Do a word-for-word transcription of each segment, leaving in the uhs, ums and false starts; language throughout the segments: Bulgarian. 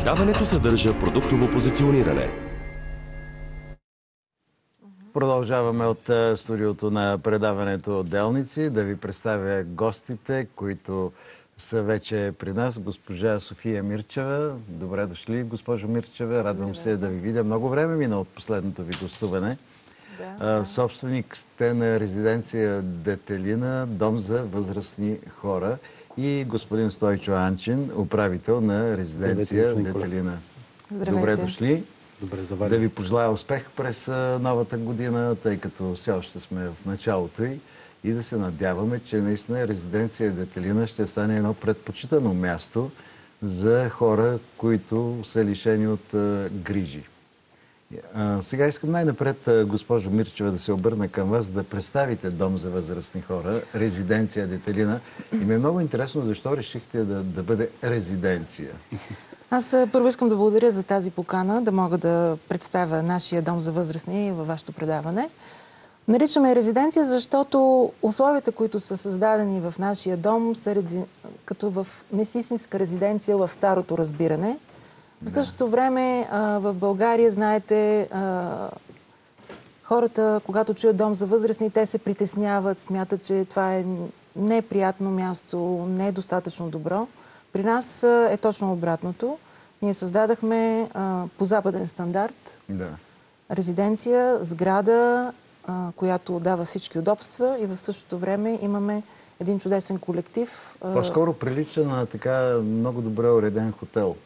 Предаването съдържа продуктово позициониране. Продължаваме от студиото на предаването Отделници да ви представя гостите, които са вече при нас. Госпожа София Мирчева. Добре дошли, госпожо Мирчева. Радвам Добре, се да ви видя. Много време мина от последното ви гостуване. Да, да. Собственик сте на резиденция Детелина, дом за възрастни хора, и господин Стойчо Анчин, управител на резиденция Здравейте, Детелина. Здравейте. Добре дошли. Добре заваря. Да ви пожелая успех през новата година, тъй като все още сме в началото й, и да се надяваме, че наистина резиденция Детелина ще стане едно предпочитано място за хора, които са лишени от грижи. А, сега искам най-напред, госпожо Мирчева, да се обърна към вас, да представите дом за възрастни хора, резиденция Детелина. И ми е много интересно защо решихте да, да бъде резиденция. Аз първо искам да благодаря за тази покана, да мога да представя нашия дом за възрастни във вашето предаване. Наричаме резиденция, защото условията, които са създадени в нашия дом, са реди... като в истинска резиденция в старото разбиране. В същото време в България, знаете, хората, когато чуят дом за възрастни, те се притесняват, смятат, че това е неприятно място, не е достатъчно добро. При нас е точно обратното. Ние създадахме по западен стандарт да. резиденция, сграда, която дава всички удобства, и в същото време имаме един чудесен колектив. По-скоро прилича на така много добре уреден хотел.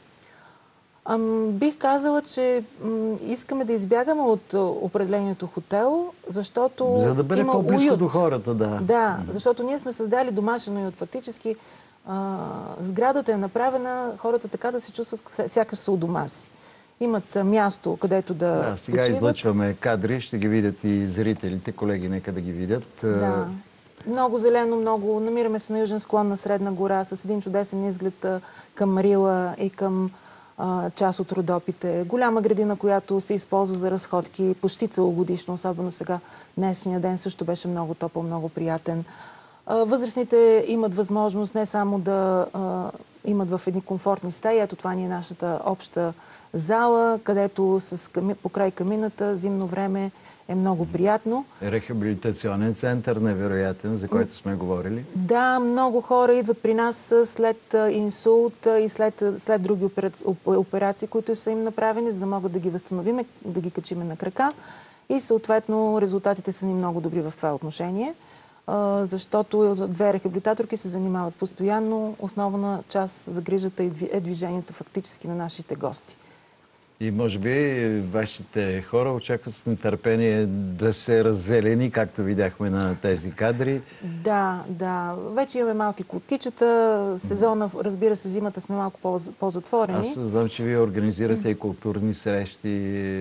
Ам, бих казала, че м, искаме да избягаме от определението хотел, защото за да бъде по-близко до хората, да. Да, защото ние сме създали домашен уют. Фактически а, сградата е направена хората така да се чувстват сякаш са у дома си. Имат а, място, където да Да, сега почиват. Излъчваме кадри, ще ги видят и зрителите, колеги, нека да ги видят. Да. Много зелено, много. Намираме се на южен склон на Средна гора с един чудесен изглед а, към Марила и към част от Родопите. Голяма градина, която се използва за разходки почти целогодишно, особено сега. Днесния ден също беше много топъл, много приятен. Възрастните имат възможност не само да а, имат в едни комфортни стаи. Ето това ни е нашата обща зала, където с ками... покрай камината зимно време е много приятно. Рехабилитационен център, невероятен, за който сме говорили. Да, много хора идват при нас след инсулт и след, след други операции, които са им направени, за да могат да ги възстановиме, да ги качиме на крака. И съответно резултатите са ни много добри в това отношение, защото две рехабилитаторки се занимават постоянно. Основна част за грижата е движението фактически на нашите гости. И може би вашите хора очакват с нетърпение да се раззелени, както видяхме на тези кадри. Да, да. Вече имаме малки кутичета. Сезона, разбира се, зимата сме малко по-затворени. Аз знам, че вие организирате и културни срещи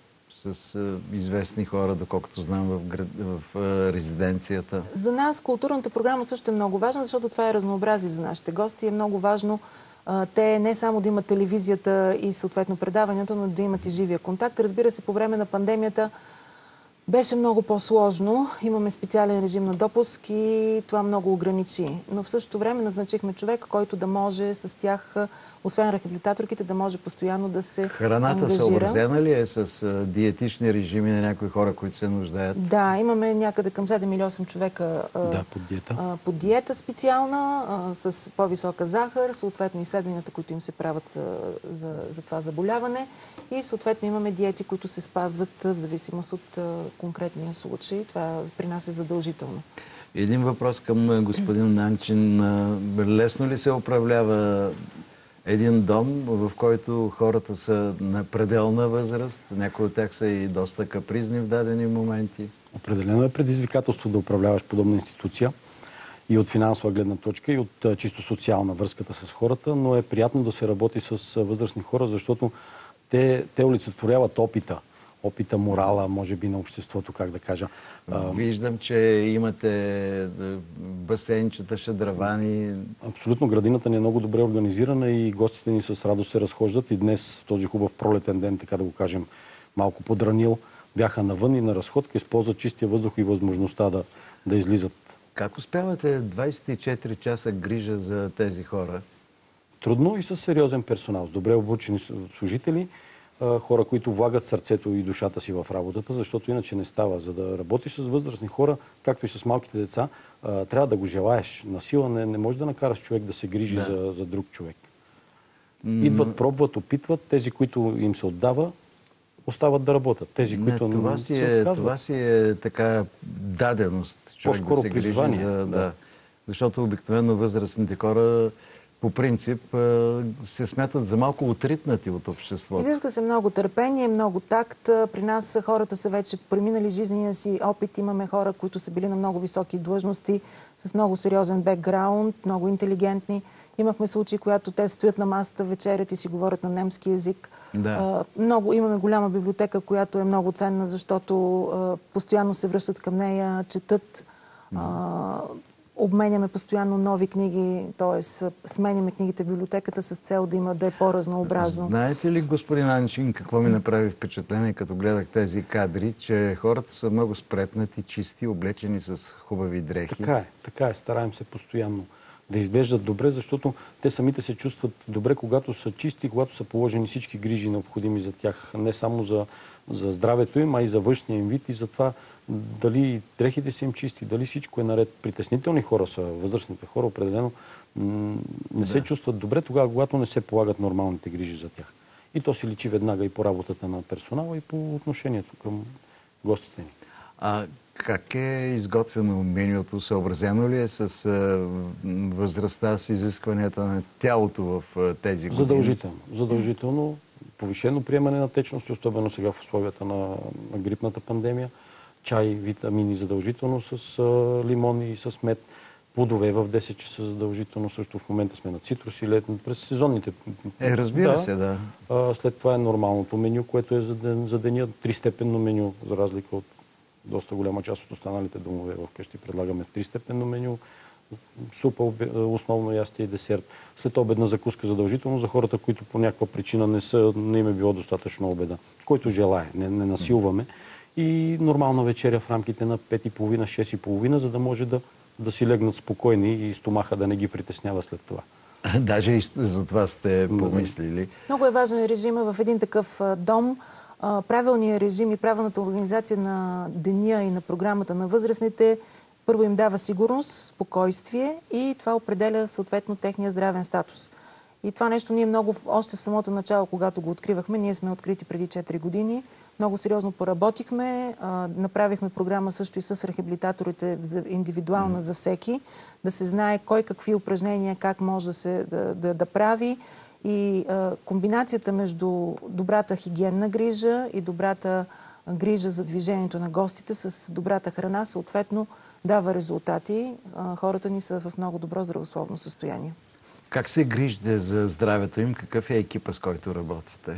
с известни хора, доколкото знам, в, град... в резиденцията. За нас културната програма също е много важна, защото това е разнообразие за нашите гости. Е много важно те не само да имат телевизията и съответно предаването, но да имат и живия контакт. Разбира се, по време на пандемията беше много по-сложно. Имаме специален режим на допуск и това много ограничи. Но в същото време назначихме човек, който да може с тях, освен рехабилитаторките, да може постоянно да се Храната ангажира. съобразена ли е с диетични режими на някои хора, които се нуждаят? Да, имаме някъде към седем или осем човека да, под диета. А, под диета специална, а, с по-висока захар, съответно изследванията, които им се правят а, за, за това заболяване, и съответно имаме диети, които се спазват в зависимост от а, конкретния случай. Това при нас е задължително. Един въпрос към господин Анчин. Лесно ли се управлява един дом, в който хората са на пределна възраст? Някои от тях са и доста капризни в дадени моменти. Определено е предизвикателство да управляваш подобна институция и от финансова гледна точка, и от чисто социална връзката с хората, но е приятно да се работи с възрастни хора, защото те, те олицетворяват опита. Опита, морала, може би, на обществото, как да кажа. Виждам, че имате басейнчета, шадравани. Абсолютно. Градината ни е много добре организирана и гостите ни с радост се разхождат. И днес, този хубав пролетен ден, така да го кажем, малко подранил, бяха навън и на разходка, използват чистия въздух и възможността да, да излизат. Как успявате двайсет и четири часа грижа за тези хора? трудно и с сериозен персонал, с добре обучени служители, хора, които влагат сърцето и душата си в работата, защото иначе не става. За да работиш с възрастни хора, както и с малките деца, трябва да го желаеш. Насила не, не може да накараш човек да се грижи да. За, за друг човек. Идват, пробват, опитват. Тези, които им се отдава, остават да работят. Тези, не, които това не си се е, отказват. Това си е така даденост. Човек да се грижи призвание, за... да. Да. Защото обикновено възрастните хора по принцип се смятат за малко отритнати от обществото. Изиска се много търпение, много такт. При нас хората са вече преминали жизнения си опит. Имаме хора, които са били на много високи длъжности, с много сериозен бекграунд, много интелигентни. Имахме случаи, когато те стоят на масата, вечерят и си говорят на немски език. Да. Много, имаме голяма библиотека, която е много ценна, защото постоянно се връщат към нея, четат. Mm. Обменяме постоянно нови книги, т.е. сменяме книгите в библиотеката с цел да има да е по-разнообразно. Знаете ли, господин Анчин, какво ми направи впечатление, като гледах тези кадри, че хората са много спретнати, чисти, облечени с хубави дрехи? Така е, така е. Стараем се постоянно да изглеждат добре, защото те самите се чувстват добре, когато са чисти, когато са положени всички грижи необходими за тях. Не само за, за здравето им, а и за външния им вид и за това дали дрехите са им чисти, дали всичко е наред. Притеснителни хора са, възрастните хора определено не да. се чувстват добре тогава, когато не се полагат нормалните грижи за тях. И то се личи веднага и по работата на персонала, и по отношението към гостите ни. А как е изготвено менюто? Съобразено ли е с а, възрастта, с изискванията на тялото в а, тези години? Задължително. Задължително. Повишено приемане на течности, особено сега в условията на, на грипната пандемия. Чай, витамини задължително с а, лимон и с мед. Плодове в десет часа задължително. Също в момента сме на цитруси, летно, през сезонните. Е, разбира да. се, да. А, след това е нормалното меню, което е за, ден, за деня. Тристепенно меню, за разлика от доста голяма част от останалите домове вкъщи. Предлагаме тристепенно меню. Супа, основно ястие и десерт. След обедна закуска задължително за хората, които по някаква причина не, са, не им е било достатъчно обеда. Който желае, не, не насилваме. И нормална вечеря в рамките на пет и половина, шест и половина, за да може да, да си легнат спокойни и стомаха да не ги притеснява след това. Даже и за това сте помислили. Много е важен режима в един такъв дом. Правилният режим и правилната организация на деня и на програмата на възрастните първо им дава сигурност, спокойствие и това определя съответно техния здравен статус. И това нещо ние много, още в самото начало, когато го откривахме, ние сме открити преди четири години, много сериозно поработихме, а, направихме програма също и с рехабилитаторите за, индивидуална mm. за всеки, да се знае кой какви упражнения, как може да, се, да, да, да прави. И а, комбинацията между добрата хигиенна грижа и добрата грижа за движението на гостите с добрата храна, съответно дава резултати. А, хората ни са в много добро здравословно състояние. Как се грижите за здравето им? Какъв е екипа, с който работите?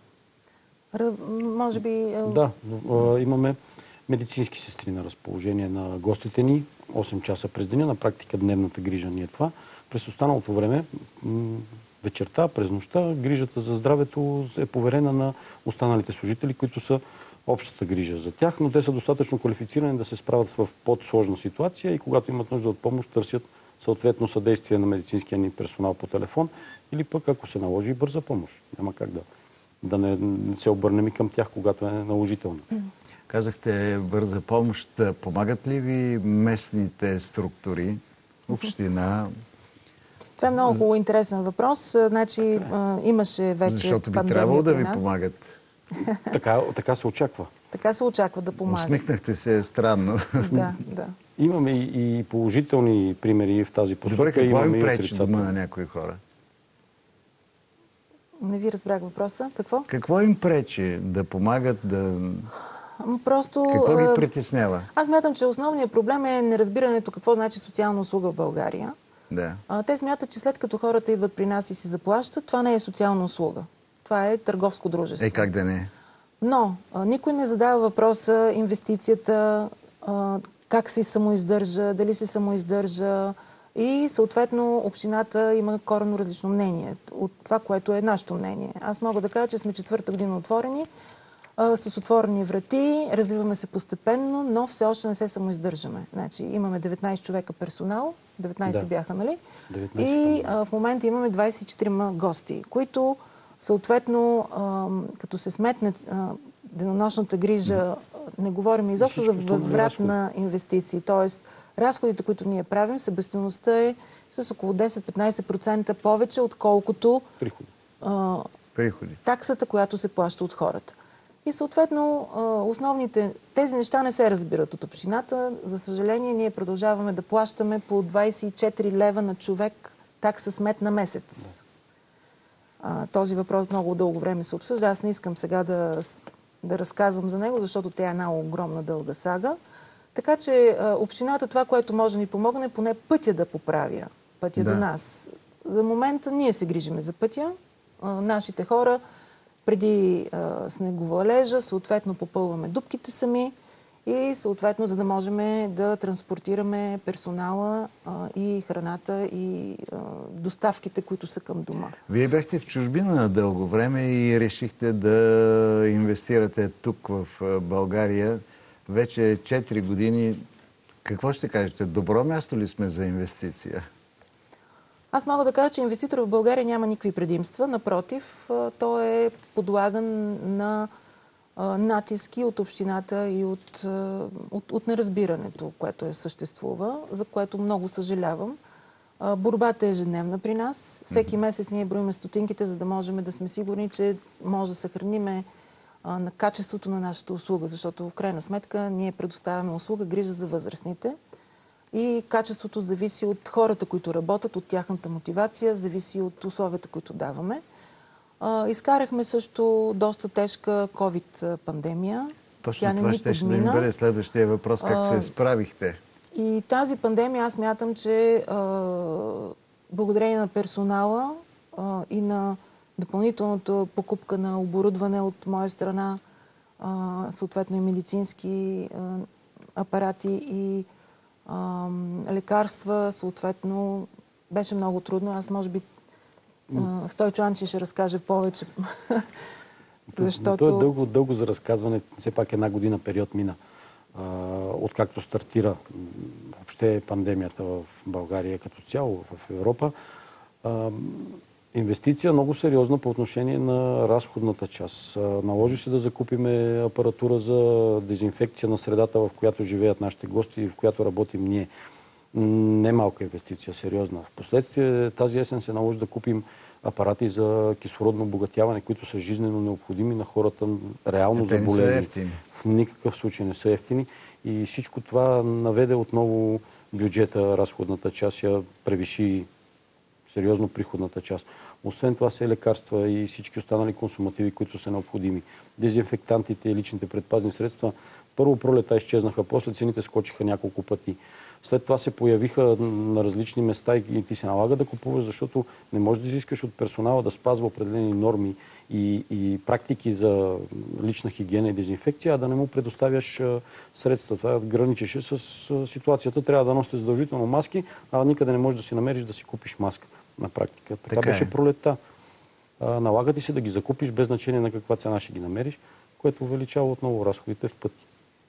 Р... Може би... Да, имаме медицински сестри на разположение на гостите ни. осем часа през деня. На практика дневната грижа ни е това. През останалото време, вечерта, през нощта, грижата за здравето е поверена на останалите служители, които са общата грижа за тях, но те са достатъчно квалифицирани да се справят в по-сложна ситуация и когато имат нужда от помощ, търсят съответно съдействие на медицинския ни персонал по телефон или пък, ако се наложи, бърза помощ. Няма как да, да не, не се обърнем и към тях, когато е наложително. Казахте бърза помощ. Помагат ли ви местните структури, община? Това е много интересен въпрос. Значи, имаше вече Защото би пандемия трябвало да ви нас. помагат. Така, така се очаква. Така се очаква да помагат. Усмихнахте се странно. Да, да. Имаме и, и положителни примери в тази посока. Добре, какво имаме им и пречи отрицателни. дома на някои хора? Не ви разбрах въпроса. Какво? Какво им пречи да помагат, да... Просто... Какво ги а, притеснява? Аз смятам, че основният проблем е неразбирането какво значи социална услуга в България. Да. А, те смятат, че след като хората идват при нас и си заплащат, това не е социална услуга. Това е търговско дружество. Е, как да не е? Но а, никой не задава въпроса, инвестицията, а, как се самоиздържа, дали се самоиздържа и съответно общината има коренно различно мнение от това, което е нашето мнение. Аз мога да кажа, че сме четвърта година отворени. а, с отворени врати, развиваме се постепенно, но все още не се самоиздържаме. Значи, имаме деветнайсет човека персонал, деветнайсет Да. бяха, нали? деветнайсет И а, в момента имаме двайсет и четири гости, които съответно, а, като се сметне а, денонощната грижа, не говорим изобщо за възврат на инвестиции. Тоест, разходите, които ние правим, себестойността е с около десет-петнайсет процента повече, отколкото Приходи. а, Приходи. таксата, която се плаща от хората. И съответно, а, основните, тези неща не се разбират от общината. За съжаление, ние продължаваме да плащаме по двайсет и четири лева на човек такса смет на месец. А, този въпрос много дълго време се обсъжда. Аз не искам сега да, да разказвам за него, защото тя е една огромна дълга сага. Така че а, общината това, което може да ни помогне, е поне пътя да поправя. Пътя Да. до нас. За момента ние се грижиме за пътя. А, нашите хора преди а, снеговалежа, съответно попълваме дупките сами и съответно, за да можем да транспортираме персонала а, и храната и а, доставките, които са към дома. Вие бяхте в чужбина дълго време и решихте да инвестирате тук в България. Вече четири години. Какво ще кажете? Добро място ли сме за инвестиция? Аз мога да кажа, че инвеститор в България няма никакви предимства. Напротив, той е подлаган на натиски от общината и от, от, от неразбирането, което е съществува, за което много съжалявам. Борбата е ежедневна при нас. Всеки месец ние броиме стотинките, за да можем да сме сигурни, че може да съхраниме на качеството на нашата услуга, защото в крайна сметка ние предоставяме услуга грижа за възрастните и качеството зависи от хората, които работят, от тяхната мотивация, зависи от условията, които даваме. Изкарахме също доста тежка ковид-пандемия. Точно Тя не това ни ще, ще да ми подмина. бъде следващия въпрос. Как А, се справихте? И тази пандемия аз мятам, че а, благодарение на персонала а, и на допълнителната покупка на оборудване от моя страна, а, съответно и медицински а, апарати и а, лекарства, съответно беше много трудно. Аз може би а, Стойчо Анчи ще разкаже повече. Защото... То е дълго, дълго за разказване. Все пак една година период мина. А, откакто стартира въобще пандемията в България като цяло, в Европа. А, инвестиция много сериозна по отношение на разходната част. А, наложи се да закупиме апаратура за дезинфекция на средата, в която живеят нашите гости и в която работим ние. Не малка инвестиция, сериозна. Впоследствие тази есен се наложи да купим апарати за кислородно обогатяване, които са жизнено необходими на хората, реално Те не са заболели. ефтини. В никакъв случай не са ефтини. И всичко това наведе отново бюджета, разходната част я превиши сериозно приходната част. Освен това са лекарства и всички останали консумативи, които са необходими. Дезинфектантите и личните предпазни средства. Първо пролета изчезнаха, после цените скочиха няколко пъти. След това се появиха на различни места и ти се налага да купуваш, защото не можеш да изискаш от персонала да спазва определени норми и, и практики за лична хигиена и дезинфекция, а да не му предоставяш средства. Това граничеше с ситуацията. Трябва да носите задължително маски, а никъде не можеш да си намериш да си купиш маска на практика. Така, така беше е. пролетта. Налага ти се да ги закупиш без значение на каква цена ще ги намериш, което увеличава отново разходите в пъти.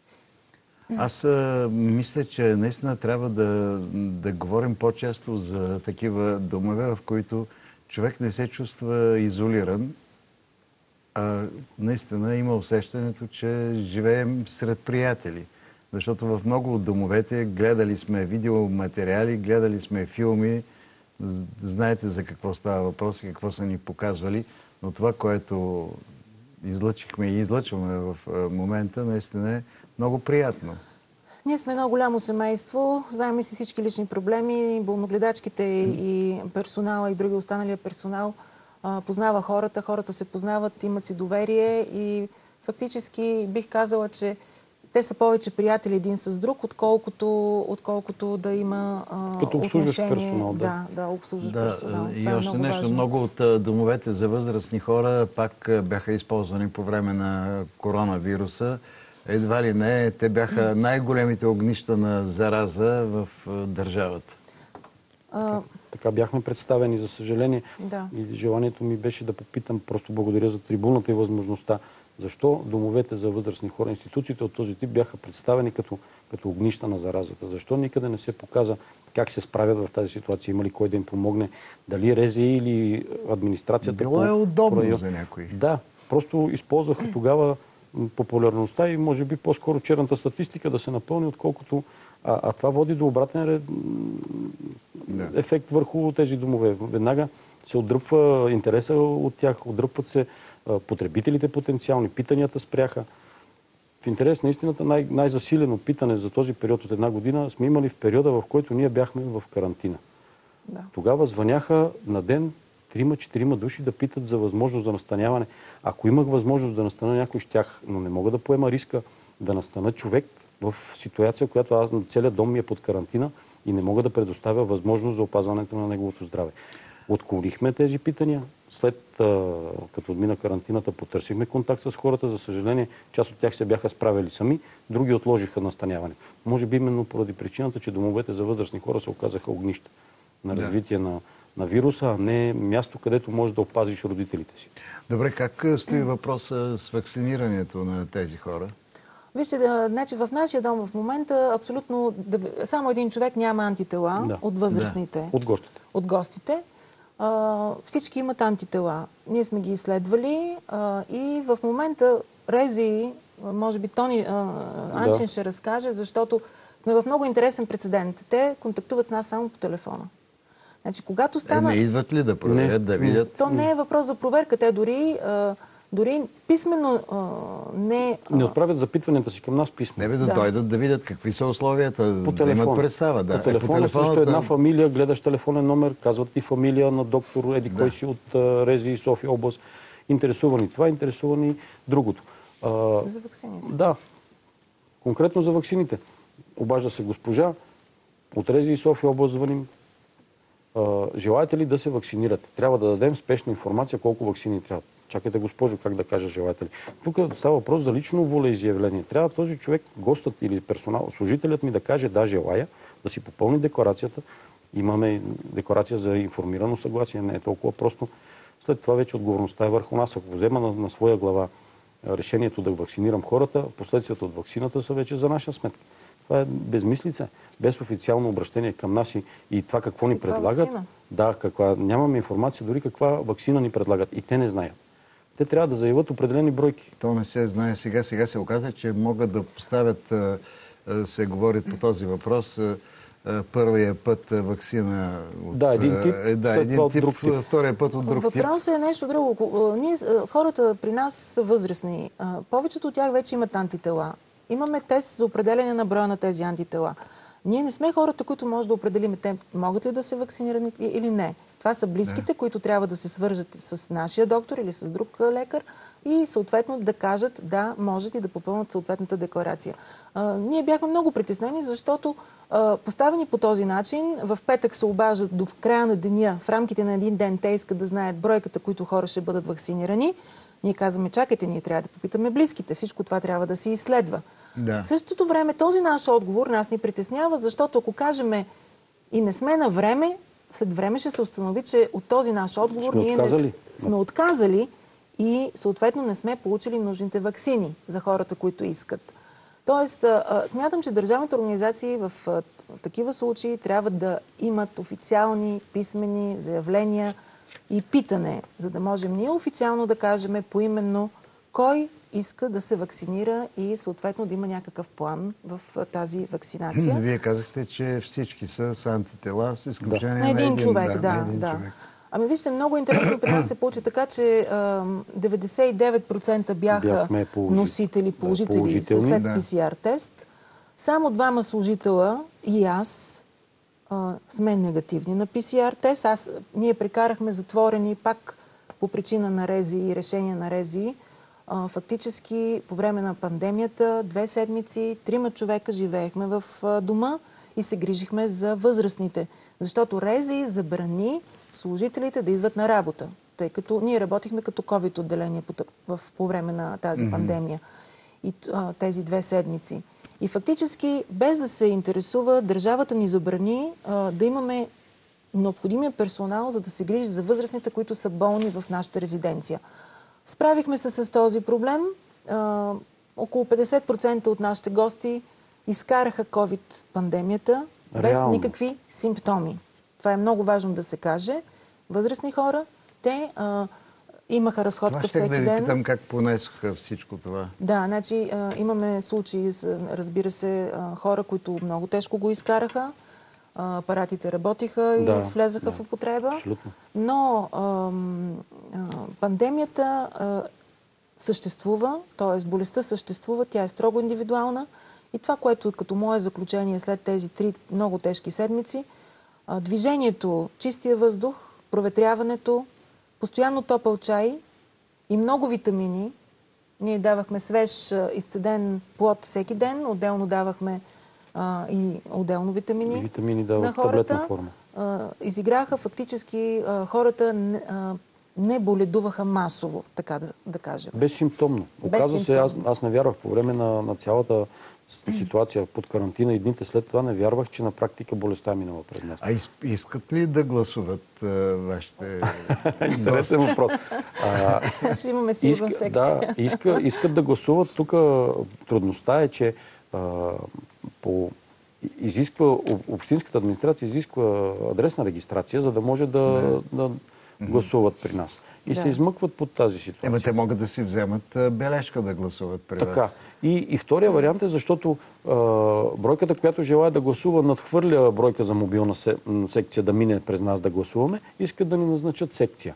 Аз а, мисля, че наистина трябва да, да говорим по-често за такива домове, в които човек не се чувства изолиран, а наистина има усещането, че живеем сред приятели. Защото в много от домовете гледали сме видеоматериали, гледали сме филми, знаете за какво става въпрос и какво са ни показвали, но това, което излъчихме и излъчваме в момента, наистина е много приятно. Ние сме едно голямо семейство, знаем си всички лични проблеми, болногледачките и персонала и други останалия персонал а, познава хората, хората се познават, имат си доверие и фактически бих казала, че те са повече приятели един с друг, отколкото, отколкото да има а, Като обслужващ отношение. персонал, да. Да, да, обслужващ Да, персонал. и Това е още много нещо, важно. много от домовете за възрастни хора пак бяха използвани по време на коронавируса. Едва ли не, те бяха най-големите огнища на зараза в държавата. А, Така бяхме представени, за съжаление. Да. И желанието ми беше да попитам, просто благодаря за трибуната и възможността Защо домовете за възрастни хора, институциите от този тип бяха представени като, като огнища на заразата? Защо никъде не се показа как се справят в тази ситуация? Има ли кой да им помогне? Дали РЗИ или администрацията? Било е удобно прояв... за някои. Да, просто използваха тогава популярността и може би по-скоро черната статистика да се напълни, отколкото... А, а това води до обратен ред... да. ефект върху тези домове. Веднага се отдръпва интереса от тях, отдръпват се потребителите потенциални, питанията спряха. В интерес на истината най- най-засилено питане за този период от една година сме имали в периода, в който ние бяхме в карантина. Да. Тогава звъняха на ден трима-четирима души да питат за възможност за настаняване. Ако имах възможност да настана някой, щях, но не мога да поема риска да настана човек в ситуация, в която аз, целият дом ми е под карантина и не мога да предоставя възможност за опазването на неговото здраве. Отклонихме тези питания. След като отмина карантината, потърсихме контакт с хората. За съжаление, част от тях се бяха справили сами, други отложиха настаняване. Може би именно поради причината, че домовете за възрастни хора се оказаха огнища на развитие да. на, на вируса, а не място, където можеш да опазиш родителите си. Добре, как стои въпроса с вакцинирането на тези хора? Вижте, да, значи в нашия дом в момента абсолютно само един човек няма антитела да. от възрастните. Да. От гостите. От гостите. А, всички имат антитела. Ние сме ги изследвали а, и в момента РЗИ, може би Тони а, Анчин да. ще разкаже, защото сме в много интересен прецедент. Те контактуват с нас само по телефона. Значи, когато стана... Е, не идват ли да проверят, да видят? То не е въпрос за проверка. Те дори... А, Дори писменно а, не... А... Не отправят запитванията си към нас писмено. Не бе да, да дойдат да видят какви са условията, по да имат представа. Да. По телефона, е, по телефона също една фамилия, гледаш телефонен номер, казват ти фамилия на доктор Еди да. кой си от а, РЗИ София област. Интересувани това, интересувани другото. А, за ваксините. Да. Конкретно за ваксините. Обажда се госпожа, от РЗИ София област звъним. А, желаете ли да се вакцинирате? Трябва да дадем спешна информация колко ваксини трябва. Чакайте, госпожо, как да кажа желаете ли. Тук става въпрос за лично волеизявление. Трябва този човек, гостът или персонал, служителят ми да каже да, желая, да си попълни декларацията. Имаме декларация за информирано съгласие, не е толкова просто. След това вече отговорността е върху нас. Ако взема на, на своя глава решението да вакцинирам хората, последствията от вакцината са вече за наша сметка. Това е безмислица, без официално обращение към нас и, и това какво ни предлагат. Вакцина? Да, каква, нямаме информация дори каква вакцина ни предлагат и те не знаят. Те трябва да заявят определени бройки. То не се знае сега. Сега се оказа, че могат да поставят, се говори по този въпрос, първия път вакцина от... Да, един тип, да, след един това от тип, друг тип. Втория път от друг тип. Въпросът е нещо друго. Ние, хората при нас са възрастни. Повечето от тях вече имат антитела. Имаме тест за определение на броя на тези антитела. Ние не сме хората, които може да определим те могат ли да се вакцинират или не. Това са близките, да. които трябва да се свържат с нашия доктор или с друг лекар и съответно да кажат да, можете и да попълнят съответната декларация. А, ние бяхме много притеснени, защото а, поставени по този начин, в петък се обаждат до края на деня, в рамките на един ден те искат да знаят бройката, които хора ще бъдат вакцинирани. Ние казваме, чакайте, ние трябва да попитаме близките. Всичко това трябва да се изследва. Да. В същото време този наш отговор нас ни притеснява, защото ако кажем и не сме на време, след време ще се установи, че от този наш отговор сме ние отказали. Не, сме отказали и съответно не сме получили нужните ваксини за хората, които искат. Тоест, смятам, че държавните организации в такива случаи трябва да имат официални писмени заявления и питане, за да можем ние официално да кажем поименно кой иска да се вакцинира и съответно да има някакъв план в тази вакцинация. Вие казахте, че всички са с антитела, с изключение да. на един, на един човек. Да, да, на един да. човек. Ами вижте, много интересно при нас се получи така, че деветдесет и девет процента бяха положи... носители, положители, да, положителни след да. пи си ар тест. Само двама служителя и аз а, сме негативни на пи си ар тест. Аз, ние прекарахме затворени пак по причина на РЗИ и решение на РЗИ. А, фактически по време на пандемията две седмици, трима човека живеехме в а, дома и се грижихме за възрастните. Защото РЗИ забрани служителите да идват на работа, тъй като ние работихме като ковид отделение по, в, по време на тази mm-hmm. пандемия и а, тези две седмици. И фактически, без да се интересува, държавата ни забрани а, да имаме необходимия персонал, за да се грижи за възрастните, които са болни в нашата резиденция. Справихме се с този проблем а, около петдесет процента от нашите гости изкараха ковид пандемията без Реално. никакви симптоми. Това е много важно да се каже. Възрастни хора, те а, имаха разходка Това ще всеки да ви ден. питам как понесоха всичко това. Да, значи а, имаме случаи, с, разбира се, а, хора, които много тежко го изкараха. А, апаратите работиха и Да, влезаха да, в употреба. абсолютно. Но ам, а, пандемията а, съществува, т.е. болестта съществува, тя е строго индивидуална. И това, което като мое заключение след тези три много тежки седмици, а, движението, чистия въздух, проветряването, постоянно топъл чай и много витамини. Ние давахме свеж, а, изцеден плод всеки ден, отделно давахме а, и отделно витамини, И витамини на дават хората. таблетна форма. А, изиграха фактически а, хората не, а, не боледуваха масово, така да, да кажем. Безсимптомно. Оказва се, аз, аз не вярвах по време на, на цялата ситуация под карантина и дните след това не вярвах, че на практика болестта е минала пред нас. А из, искат ли да гласуват а, вашите... Интересен въпрос. А, Ще имаме сигурно иска, секция. да, иска, искат да гласуват. Тук трудността е, че а, по, изисква, общинската администрация изисква адресна регистрация, за да може да, да гласуват при нас. И Да. се измъкват под тази ситуация. Ема те могат да си вземат а, бележка да гласуват при Така. вас. И, и втория вариант е, защото а, бройката, която желая да гласува, надхвърля бройка за мобилна се, м, секция да мине през нас да гласуваме, искат да ни назначат секция.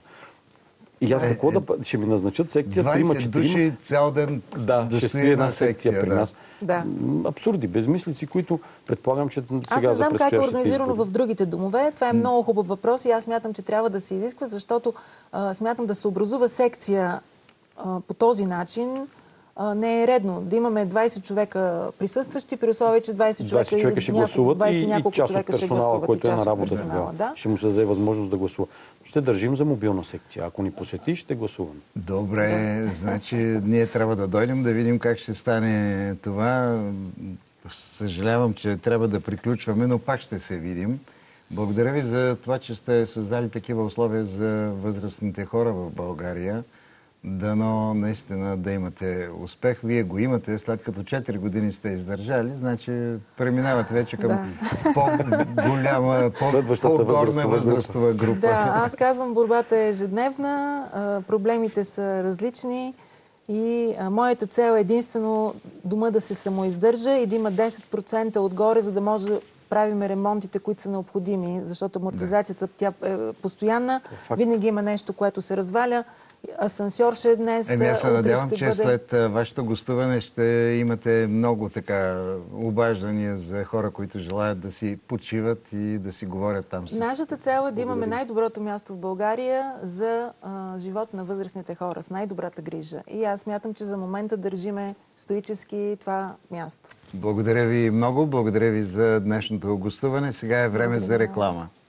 И аз Е, какво е, да... Ще ми назначат секция, трима, двайсет четирима. души цял ден Да, да ще стои стои една секция при да. нас. Да. М, Абсурди, безмислици, които предполагам, че сега Аз не знам за как е предстоящите организирано избори. в другите домове. Това е много хубав въпрос и аз смятам, че трябва да се изисква, защото а, смятам да се образува секция а, по този начин. А, не е редно да имаме двайсет човека присъстващи, при условие, че двайсет човека, двайсет човека ще няколко- гласуват двайсет и, и няколко част от човека ще персонала, гласуват, който и е на част от работа персонала, тогава. да. Ще му се даде възможност да гласува. Ще държим за мобилна секция. Ако ни посети, ще гласуваме. Добре, значи ние трябва да дойдем да видим как ще стане това. Съжалявам, че трябва да приключваме, но пак ще се видим. Благодаря ви за това, че сте създали такива условия за възрастните хора в България. Дано наистина да имате успех. Вие го имате, след като четири години сте издържали, значи преминавате вече към Да. по-голяма, по- Следващата по-горна възрастова група. възрастова група. Да, аз казвам, борбата е ежедневна, а, проблемите са различни и а, моята цел е единствено дома да се самоиздържа и да има десет процента отгоре, за да може да правим ремонтите, които са необходими, защото амортизацията тя е постоянна, факт. винаги има нещо, което се разваля. Асансьор ще е днес, Еми, аз се утре надявам, ще че бъде... след а, вашето гостуване ще имате много така обаждания за хора, които желаят да си почиват и да си говорят там с... Нашата цел е да имаме най-доброто място в България за а, живот на възрастните хора, с най-добрата грижа. И аз смятам, че за момента държиме стоически това място. Благодаря ви много, благодаря ви за днешното гостуване. Сега е време за реклама.